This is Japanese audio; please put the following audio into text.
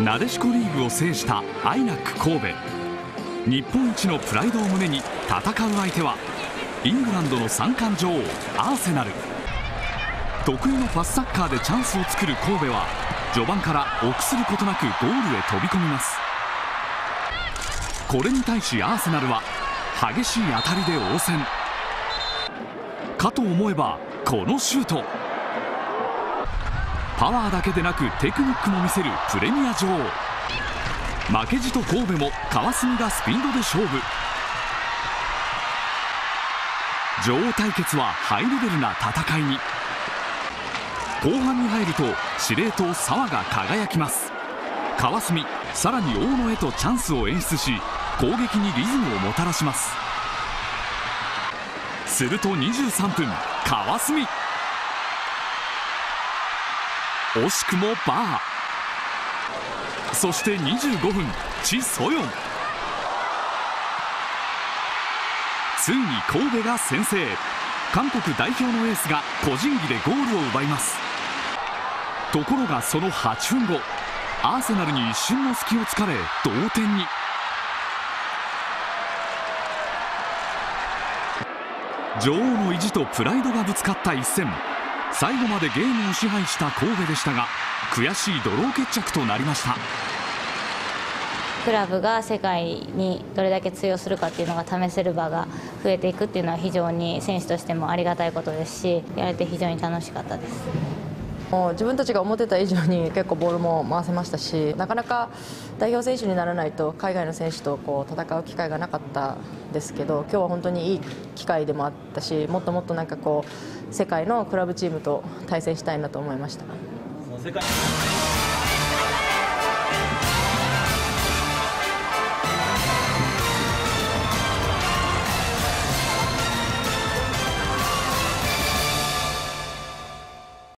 なでしこリーグを制したアイナック神戸。日本一のプライドを胸に戦う相手はイングランドの三冠女王アーセナル。得意のパスサッカーでチャンスを作る神戸は序盤から臆することなくゴールへ飛び込みます。これに対しアーセナルは激しい当たりで応戦かと思えば、このシュート。パワーだけでなくテクニックも見せるプレミア女王。負けじと神戸も川澄がスピードで勝負。女王対決はハイレベルな戦いに。後半に入ると司令塔澤が輝きます。川澄、さらに大野へとチャンスを演出し、攻撃にリズムをもたらします。すると23分、川澄惜しくもバー。そして25分、チ・ソヨン。ついに神戸が先制。韓国代表のエースが個人技でゴールを奪います。ところがその8分後、アーセナルに一瞬の隙を突かれ同点に。女王の意地とプライドがぶつかった一戦。最後までゲームを支配した神戸でしたが、悔しいドロー決着となりました。 クラブが世界にどれだけ通用するかっていうのが試せる場が増えていくっていうのは非常に選手としてもありがたいことですし、やれて非常に楽しかったです。 自分たちが思ってた以上に結構ボールも回せましたし、なかなか代表選手にならないと海外の選手と戦う機会がなかったですけど、今日は本当にいい機会でもあったし、もっともっと世界のクラブチームと対戦したいなと思いました。